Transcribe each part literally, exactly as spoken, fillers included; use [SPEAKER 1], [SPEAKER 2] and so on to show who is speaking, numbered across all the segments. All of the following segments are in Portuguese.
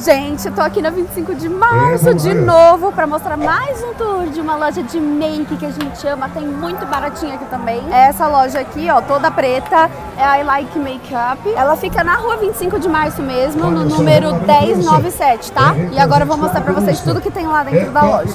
[SPEAKER 1] Gente, eu tô aqui na vinte e cinco de março de novo pra mostrar mais um tour de uma loja de make que a gente ama. Tem muito baratinho aqui também. Essa loja aqui, ó, toda preta, é a I Like Makeup. Ela fica na rua vinte e cinco de março mesmo, no número dez noventa e sete, tá? E agora eu vou mostrar pra vocês tudo que tem lá dentro da loja.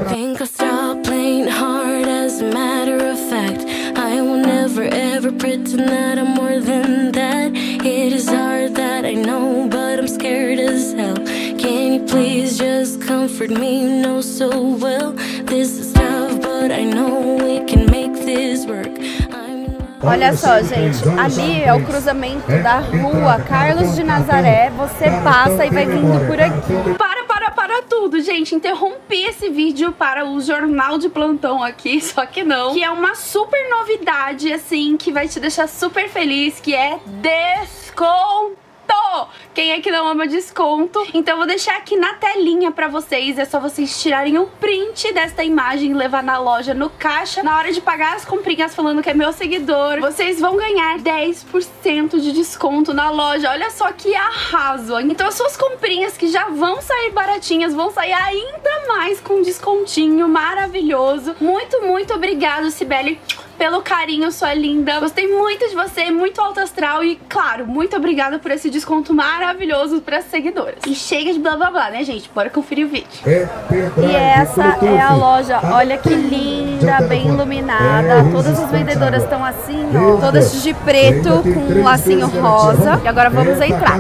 [SPEAKER 1] Can you please just comfort me? You know so well this is tough, but I know we can make this work. Olha só, gente, ali é o cruzamento da rua Carlos de Nazaré. Você passa e vai vindo por aqui. Para, para, para tudo, gente. Interrompi esse vídeo para o jornal de plantão aqui, só que não. Que é uma super novidade, assim, que vai te deixar super feliz, que é desconto. Quem é que não ama desconto? Então eu vou deixar aqui na telinha pra vocês. É só vocês tirarem um print desta imagem e levar na loja, no caixa. Na hora de pagar as comprinhas falando que é meu seguidor, vocês vão ganhar dez por cento de desconto na loja. Olha só que arraso. Então as suas comprinhas que já vão sair baratinhas vão sair ainda mais com um descontinho maravilhoso. Muito, muito obrigada, Cibele, pelo carinho, sua linda. Gostei muito de você, muito alto astral e, claro, muito obrigada por esse desconto maravilhoso para as seguidoras. E chega de blá blá blá, né, gente? Bora conferir o vídeo. E essa é a loja. Olha que linda, bem iluminada. Todas as vendedoras estão assim, ó, todas de preto com um lacinho rosa. E agora vamos entrar.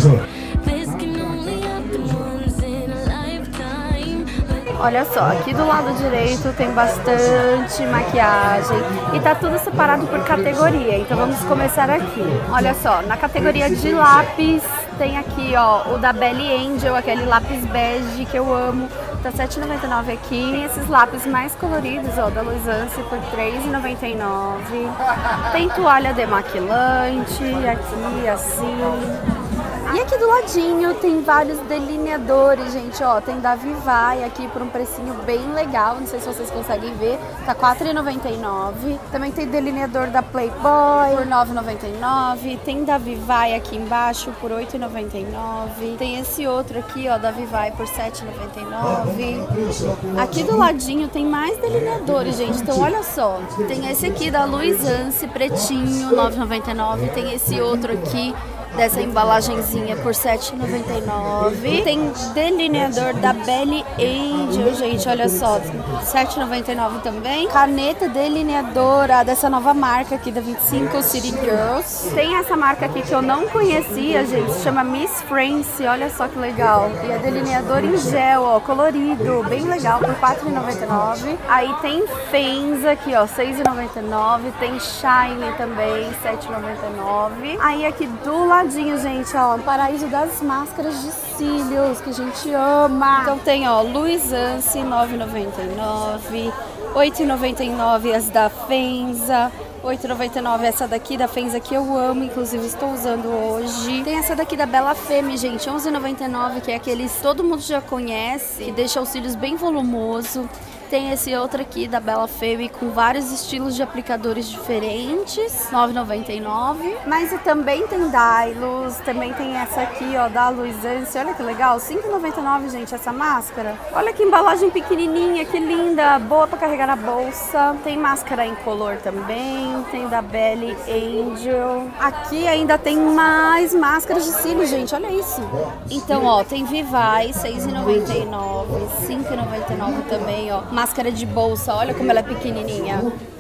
[SPEAKER 1] Olha só, aqui do lado direito tem bastante maquiagem e tá tudo separado por categoria, então vamos começar aqui. Olha só, na categoria de lápis tem aqui, ó, o da Belly Angel, aquele lápis bege que eu amo, tá sete reais e noventa e nove centavos aqui. Tem esses lápis mais coloridos, ó, da Luisance por três reais e noventa e nove centavos. Tem toalha demaquilante, aqui assim. E aqui do ladinho tem vários delineadores, gente, ó, tem da Vivai aqui por um precinho bem legal, não sei se vocês conseguem ver, tá quatro reais e noventa e nove centavos. Também tem delineador da Playboy por nove reais e noventa e nove centavos, tem da Vivai aqui embaixo por oito reais e noventa e nove centavos, tem esse outro aqui, ó, da Vivai por sete reais e noventa e nove centavos. Aqui do ladinho tem mais delineadores, gente, então olha só, tem esse aqui da Luisance pretinho, nove reais e noventa e nove centavos, tem esse outro aqui dessa embalagenzinha por sete reais e noventa e nove centavos. Tem delineador da Belly Angel, gente, olha só, sete reais e noventa e nove centavos também. Caneta delineadora dessa nova marca aqui da vinte e cinco, City Girls. Tem essa marca aqui que eu não conhecia, gente, se chama Miss France, olha só que legal. E é delineador em gel, ó, colorido, bem legal, por quatro reais e noventa e nove centavos. Aí tem Fenza aqui, ó, seis reais e noventa e nove centavos. Tem Shine também, sete reais e noventa e nove centavos. Aí aqui do lado, gente, ó, um paraíso das máscaras de cílios que a gente ama. Então tem, ó, Luisance, nove reais e noventa e nove centavos, oito reais e noventa e nove centavos as da Fenza, oito reais e noventa e nove centavos essa daqui da Fenza que eu amo, inclusive estou usando hoje. Tem essa daqui da Bella Femme, gente, onze reais e noventa e nove centavos, que é aqueles que todo mundo já conhece, que deixa os cílios bem volumoso. Tem esse outro aqui da Bella Femme com vários estilos de aplicadores diferentes, nove reais e noventa e nove centavos. Mas e também tem Dylos, também tem essa aqui, ó, da Luisance, olha que legal, cinco reais e noventa e nove centavos, gente, essa máscara. Olha que embalagem pequenininha, que linda, boa pra carregar na bolsa. Tem máscara incolor também, tem da Belly Angel. Aqui ainda tem mais máscaras de cílios, gente, olha isso. Então, ó, tem Vivai, seis reais e noventa e nove centavos, cinco reais e noventa e nove centavos também, ó. Máscara de bolsa, olha como ela é pequenininha.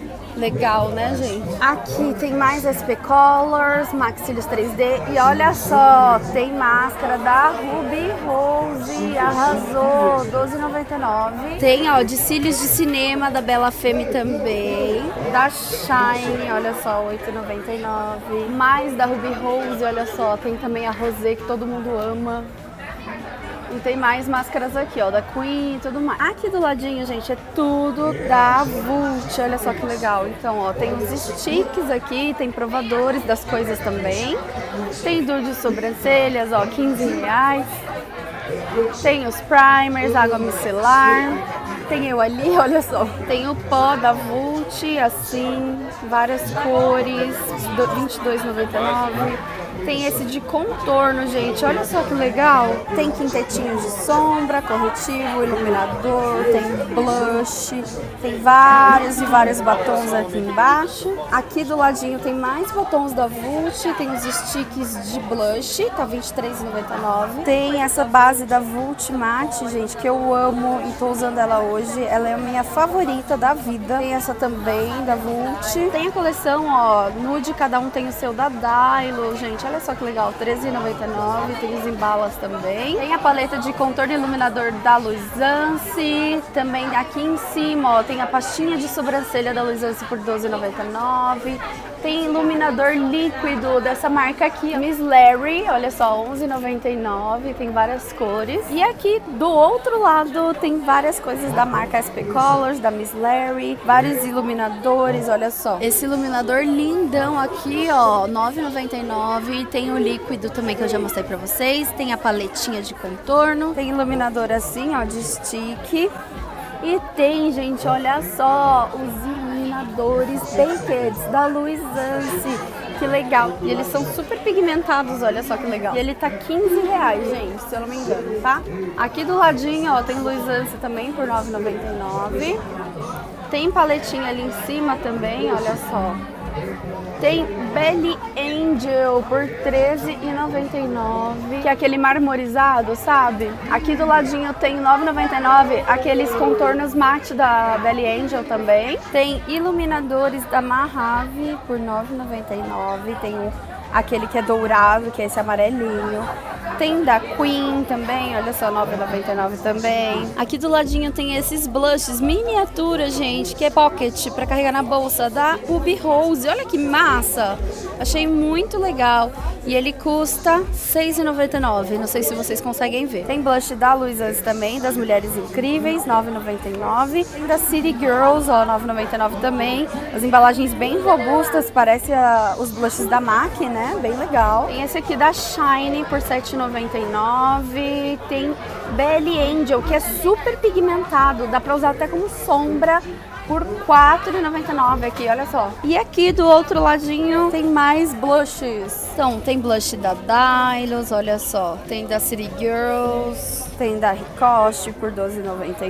[SPEAKER 1] Legal, né, gente? Aqui tem mais S P Colors, Max Cílios três D. E olha só, tem máscara da Ruby Rose, arrasou, doze reais e noventa e nove centavos. Tem, ó, de cílios de cinema da Bella Femme também. Da Shine, olha só, oito reais e noventa e nove centavos. Mais da Ruby Rose, olha só, tem também a Rosé, que todo mundo ama. E tem mais máscaras aqui, ó, da Queen e tudo mais. Aqui do ladinho, gente, é tudo da Vult, olha só que legal. Então, ó, tem os sticks aqui, tem provadores das coisas também. Tem duo de sobrancelhas, ó, quinze reais. Tem os primers, água micelar. Tem eu ali, olha só. Tem o pó da Vult, assim, várias cores, vinte e dois reais e noventa e nove centavos. Tem esse de contorno, gente. Olha só que legal. Tem quintetinho de sombra, corretivo, iluminador, tem blush. Tem vários e vários batons aqui embaixo. Aqui do ladinho tem mais batons da Vult. Tem os sticks de blush, tá vinte e três reais e noventa e nove centavos. Tem essa base da Vult Matte, gente, que eu amo e tô usando ela hoje. Ela é a minha favorita da vida. Tem essa também da Vult. Tem a coleção, ó, nude, cada um tem o seu da Dylo, gente. Olha só que legal, treze reais e noventa e nove centavos. Tem os embalas também. Tem a paleta de contorno e iluminador da Luisance. Também aqui em cima, ó, tem a pastinha de sobrancelha da Luisance por doze reais e noventa e nove centavos. Tem iluminador líquido dessa marca aqui, Miss Larry, olha só, onze reais e noventa e nove centavos, tem várias cores. E aqui do outro lado tem várias coisas da marca S P Colors, da Miss Larry, vários iluminadores, olha só. Esse iluminador lindão aqui, ó, nove reais e noventa e nove centavos, tem o líquido também que eu já mostrei pra vocês, tem a paletinha de contorno, tem iluminador assim, ó, de stick. E tem, gente, olha só, os iluminadores Baked da Luisance. Que legal. E eles são super pigmentados, olha só que legal. E ele tá quinze reais, gente, se eu não me engano, tá? Aqui do ladinho, ó, tem Luisance também por nove reais e noventa e nove centavos. Tem paletinha ali em cima também, olha só. Tem Belly Angel por treze reais e noventa e nove centavos, que é aquele marmorizado, sabe? Aqui do ladinho tem nove reais e noventa e nove centavos, aqueles contornos mate da Belly Angel também. Tem iluminadores da Mahave por nove reais e noventa e nove centavos, tem aquele que é dourado, que é esse amarelinho. Tem da Queen também, olha só, nove reais e noventa e nove centavos também. Aqui do ladinho tem esses blushes miniatura, gente, que é pocket pra carregar na bolsa da Ruby Rose. Olha que massa! Achei muito legal. E ele custa seis reais e noventa e nove centavos. Não sei se vocês conseguem ver. Tem blush da Luisance também, das Mulheres Incríveis, nove reais e noventa e nove centavos. Tem da City Girls, ó, nove reais e noventa e nove centavos também. As embalagens bem robustas, parece a, os blushes da M A C, né? Bem legal. Tem esse aqui da Shine por sete reais e noventa e nove centavos. Tem Belly Angel, que é super pigmentado, dá pra usar até como sombra, por quatro reais e noventa e nove centavos aqui, olha só. E aqui do outro ladinho tem mais blushes. Então, tem blush da Dylos, olha só. Tem da City Girls. Tem da Ricoche por doze reais e noventa e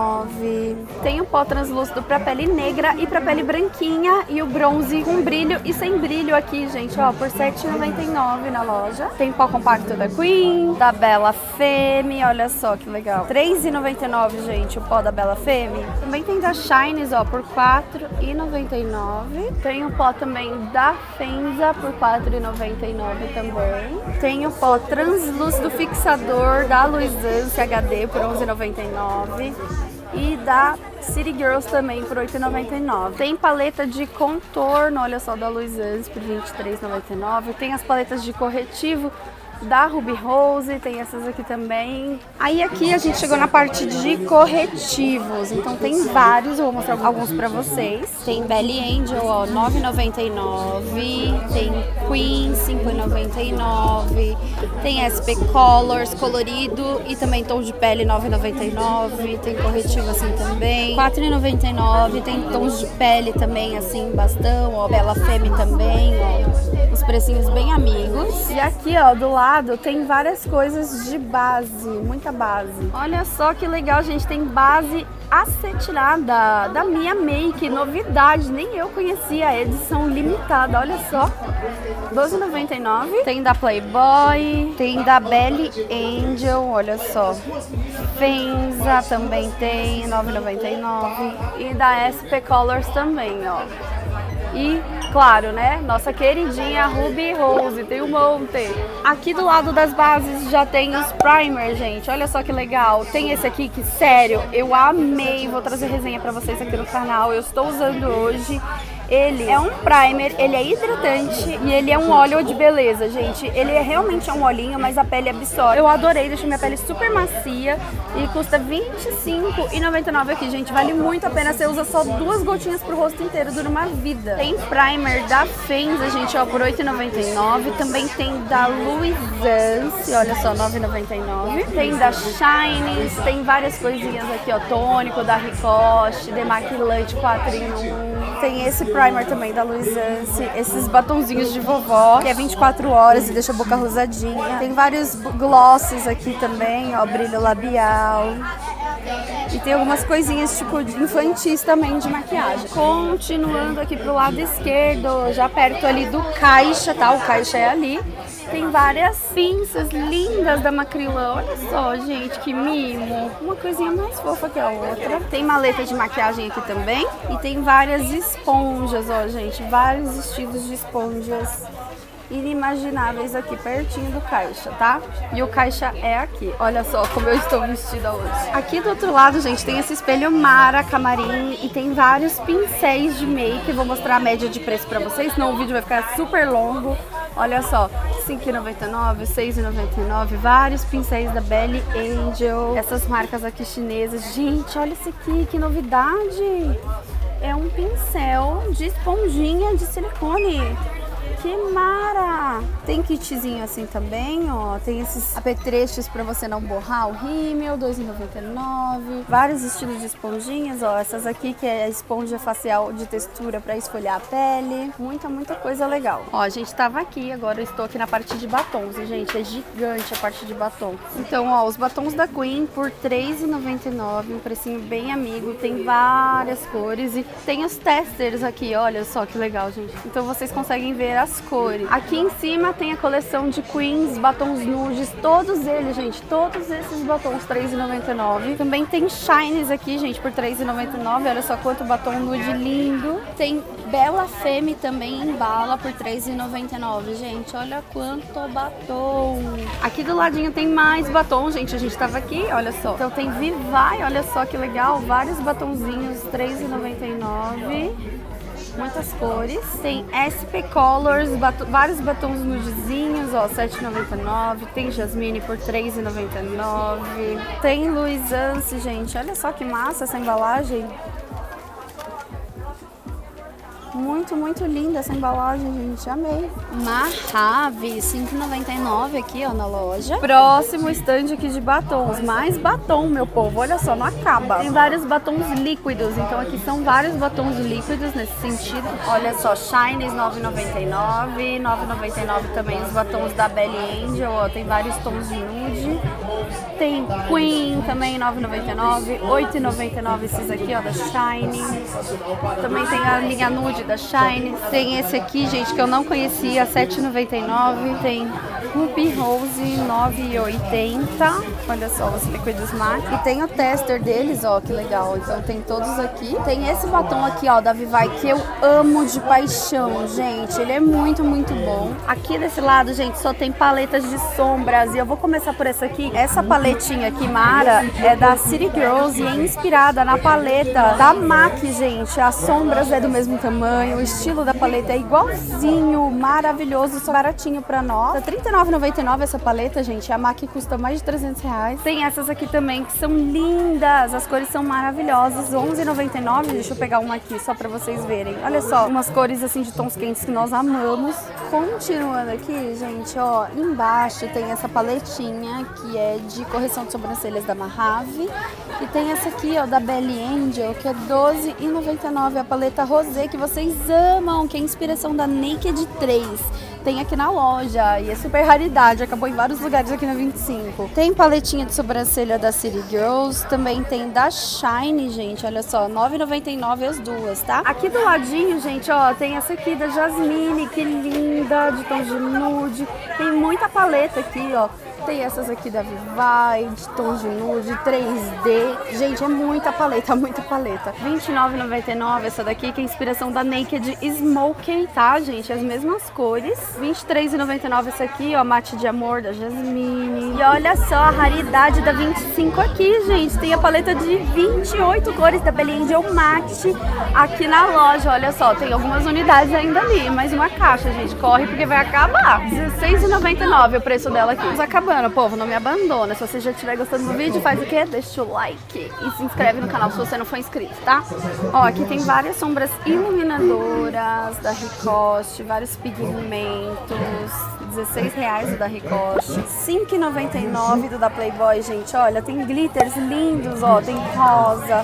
[SPEAKER 1] nove centavos. Tem o pó translúcido pra pele negra e pra pele branquinha. E o bronze com brilho e sem brilho aqui, gente, ó, por sete reais e noventa e nove centavos na loja. Tem pó compacto da Queen, da Bella Femme, olha só que legal. três reais e noventa e nove centavos, gente, o pó da Bella Femme. Também tem da Shines, ó, por quatro reais e noventa e nove centavos. Tem o pó também da Fenza por quatro reais e noventa e nove centavos também. Tem o pó translúcido fixador da Luisance H D por onze reais e noventa e nove centavos. E da City Girls também por oito reais e noventa e nove centavos. Tem paleta de contorno, olha só, da Luisance por vinte e três reais e noventa e nove centavos. Tem as paletas de corretivo da Ruby Rose, tem essas aqui também. Aí aqui a gente chegou na parte de corretivos, então tem vários, eu vou mostrar alguns pra vocês. Tem Belly Angel, ó, nove reais e noventa e nove centavos. Tem Queen, cinco reais e noventa e nove centavos. Tem S P Colors colorido e também tom de pele, nove reais e noventa e nove centavos. Tem corretivo assim também, quatro reais e noventa e nove centavos. Tem tons de pele também, assim, bastão, ó, Bella Femme também, ó. Os precinhos bem amigos. E aqui, ó, do lado tem várias coisas de base, muita base. Olha só que legal, gente, tem base acetinada da Mia Make, novidade, nem eu conhecia, edição limitada, olha só. doze reais e noventa e nove centavos. Tem da Playboy, tem da Belly Angel, olha só. Fenza também tem, nove reais e noventa e nove centavos. E da S P Colors também, ó. E, claro, né, nossa queridinha Ruby Rose, tem um monte. Aqui do lado das bases já tem os primers, gente, olha só que legal. Tem esse aqui que, sério, eu amei, vou trazer resenha pra vocês aqui no canal, eu estou usando hoje. Ele é um primer, ele é hidratante e ele é um óleo de beleza, gente. Ele é realmente um olhinho, mas a pele absorve. Eu adorei, deixa minha pele super macia e custa vinte e cinco reais e noventa e nove centavos aqui, gente. Vale muito a pena, você usa só duas gotinhas pro rosto inteiro, dura uma vida. Tem primer da Fenza, gente, ó, por oito reais e noventa e nove centavos. Também tem da Luisance, olha só, nove reais e noventa e nove centavos. Tem da Shines, tem várias coisinhas aqui, ó, tônico da Ricoche, demaquilante quatro em um. Tem esse primer também da Luisance, esses batonzinhos de vovó, que é vinte e quatro horas e deixa a boca rosadinha. Tem vários glosses aqui também, ó, brilho labial. E tem algumas coisinhas tipo infantis também de maquiagem. Continuando aqui pro lado esquerdo, já perto ali do caixa, tá? O caixa é ali. Tem várias pinças lindas da Macrylan. Olha só, gente, que mimo. Uma coisinha mais fofa que a outra. Tem maleta de maquiagem aqui também. E tem várias esponjas, ó, gente. Vários estilos de esponjas inimagináveis aqui pertinho do caixa, tá? E o caixa é aqui. Olha só como eu estou vestida hoje. Aqui do outro lado, gente, tem esse espelho Mara Camarim e tem vários pincéis de make. Eu vou mostrar a média de preço pra vocês, senão o vídeo vai ficar super longo. Olha só, cinco reais e noventa e nove centavos, seis reais e noventa e nove centavos, vários pincéis da Belly Angel. Essas marcas aqui chinesas. Gente, olha esse aqui, que novidade! É um pincel de esponjinha de silicone. Que mara! Tem kitzinho assim também, ó. Tem esses apetrechos pra você não borrar o rímel, dois reais e noventa e nove centavos. Vários estilos de esponjinhas, ó. Essas aqui que é a esponja facial de textura pra esfolhar a pele. Muita, muita coisa legal. Ó, a gente tava aqui, agora eu estou aqui na parte de batons. E, gente, é gigante a parte de batom. Então, ó, os batons da Queen por três reais e noventa e nove centavos. Um precinho bem amigo. Tem várias cores e tem os testers aqui. Olha só que legal, gente. Então, vocês conseguem ver as cores. Aqui em cima tem a coleção de Queens, batons nudes, todos eles, gente, todos esses batons três reais e noventa e nove centavos. Também tem Shines aqui, gente, por três reais e noventa e nove centavos. Olha só quanto batom nude lindo. Tem Bella Femme também em bala por três reais e noventa e nove centavos, gente. Olha quanto batom. Aqui do ladinho tem mais batom, gente. A gente tava aqui, olha só. Então tem Vivai, olha só que legal. Vários batonzinhos, três reais e noventa e nove centavos. Muitas cores. Tem S P Colors, batom, vários batons nudezinhos, ó, sete reais e noventa e nove centavos. Tem Jasmine por três reais e noventa e nove centavos. Tem Luisance, gente. Olha só que massa essa embalagem. Muito, muito linda essa embalagem, gente. Amei. Mahave, cinco reais e noventa e nove centavos aqui, ó, na loja. Próximo stand aqui de batons. Mais batom, meu povo. Olha só, não acaba. Tem vários batons líquidos. Então aqui são vários batons líquidos nesse sentido. Olha só, Shines nove reais e noventa e nove centavos. nove reais e noventa e nove centavos também os batons da Belly Angel, ó. Tem vários tons de nude. Tem Queen também, nove reais e noventa e nove centavos. oito reais e noventa e nove centavos esses aqui, ó, da Shine. Também tem a linha nude da Shine. Tem esse aqui, gente, que eu não conhecia, sete reais e noventa e nove centavos. Tem Ruby Rose, nove reais e oitenta centavos. Olha só, os líquidos matte. E tem o tester deles, ó, que legal. Então tem todos aqui. Tem esse batom aqui, ó, da Vivai, que eu amo de paixão, gente. Ele é muito, muito bom. Aqui desse lado, gente, só tem paletas de sombras. E eu vou começar por essa aqui. Essa paletinha aqui, Mara, é da City Girls e é inspirada na paleta da MAC, gente. As sombras é do mesmo tamanho, o estilo da paleta é igualzinho, maravilhoso, só baratinho pra nós. Tá trinta e nove reais e noventa e nove centavos essa paleta, gente. A MAC custa mais de trezentos reais. Tem essas aqui também que são lindas, as cores são maravilhosas. onze reais e noventa e nove centavos, deixa eu pegar uma aqui só pra vocês verem. Olha só, umas cores assim de tons quentes que nós amamos. Continuando aqui, gente, ó, embaixo tem essa paletinha que é de correção de sobrancelhas da Mahave. E tem essa aqui, ó, da Belly Angel, que é doze reais e noventa e nove centavos, a paleta rosé que vocês amam, que é a inspiração da Naked três. Tem aqui na loja e é super raridade, acabou em vários lugares aqui na vinte e cinco. Tem paletinha de sobrancelha da City Girls, também tem da Shine, gente, olha só, nove reais e noventa e nove centavos as duas, tá? Aqui do ladinho, gente, ó, tem essa aqui da Jasmine, que linda, de tons de nude. Tem muita paleta aqui, ó. Tem essas aqui da Vivai, de tons de nude, três D. Gente, é muita paleta, muita paleta. vinte e nove reais e noventa e nove centavos essa daqui, que é a inspiração da Naked Smoky, tá, gente? As mesmas cores. vinte e três reais e noventa e nove centavos essa aqui, ó, Mate de Amor da Jasmine. E olha só a raridade da vinte e cinco aqui, gente. Tem a paleta de vinte e oito cores da Belly Angel Mate aqui na loja. Olha só, tem algumas unidades ainda ali. Mais uma caixa, gente. Corre porque vai acabar. dezesseis reais e noventa e nove centavos o preço dela aqui. Vamos acabando. Povo, não me abandona. Se você já estiver gostando do vídeo, faz o quê? Deixa o like e se inscreve no canal se você não for inscrito, tá? Ó, aqui tem várias sombras iluminadoras da Ricoste, vários pigmentos. dezesseis reais o da Ricoste. cinco reais e noventa e nove centavos do da Playboy, gente. Olha, tem glitters lindos, ó. Tem rosa,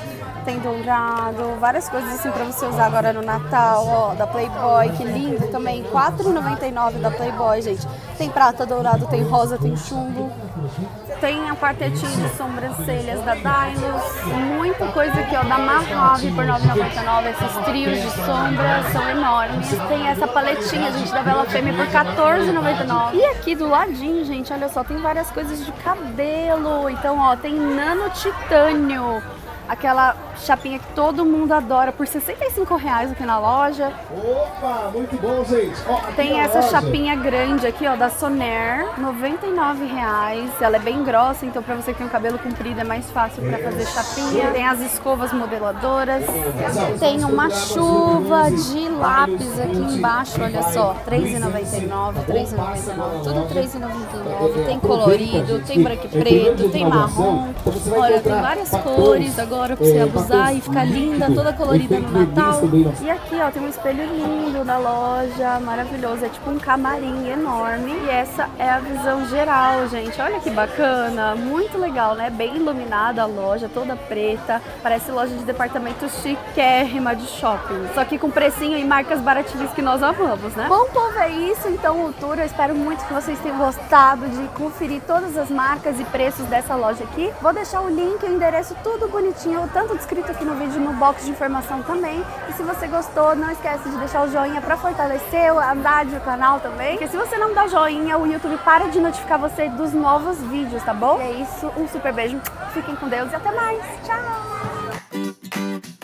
[SPEAKER 1] tem dourado, várias coisas assim pra você usar agora no Natal, ó, da Playboy, que lindo também, quatro reais e noventa e nove centavos da Playboy, gente. Tem prata, dourado, tem rosa, tem chumbo. Tem a quartetinha de sobrancelhas da Dylos, muita coisa aqui, ó, da Mahave por nove reais e noventa e nove centavos, esses trios de sombra são enormes. Tem essa paletinha, gente, da Bella Femme por quatorze reais e noventa e nove centavos. E aqui do ladinho, gente, olha só, tem várias coisas de cabelo. Então, ó, tem nano titânio, aquela chapinha que todo mundo adora, por sessenta e cinco reais aqui na loja.
[SPEAKER 2] Opa, muito bom, gente. Ó,
[SPEAKER 1] tem essa loja. Chapinha grande aqui, ó, da Sonair, noventa e nove reais. Ela é bem grossa, então pra você que tem o cabelo comprido é mais fácil pra fazer chapinha. Tem as escovas modeladoras. Tem uma chuva de lápis aqui embaixo, olha só, três reais e noventa e nove centavos, três reais e noventa e nove centavos, tudo três reais e noventa e nove centavos. Tem colorido, tem branco e preto, tem marrom. Olha, tem várias cores agora pra você abusar e ficar linda, toda colorida no Natal. E aqui, ó, tem um espelho lindo na loja, maravilhoso, é tipo um camarim enorme. E essa é a visão geral, gente, olha que bacana, muito legal, né? Bem iluminada a loja, toda preta, parece loja de departamento chiquérrima de shopping, só que com precinho e marcas baratinhas que nós amamos, né? Bom, povo, é isso, então o tour, eu espero muito que vocês tenham gostado de conferir todas as marcas e preços dessa loja aqui. Vou deixar o link, o endereço, tudo bonitinho, tanto descrito aqui no vídeo, no box de informação também. E se você gostou, não esquece de deixar o joinha pra fortalecer a amizade do canal também. Porque se você não dá joinha, o YouTube para de notificar você dos novos vídeos, tá bom? E é isso, um super beijo, fiquem com Deus e até mais. Tchau!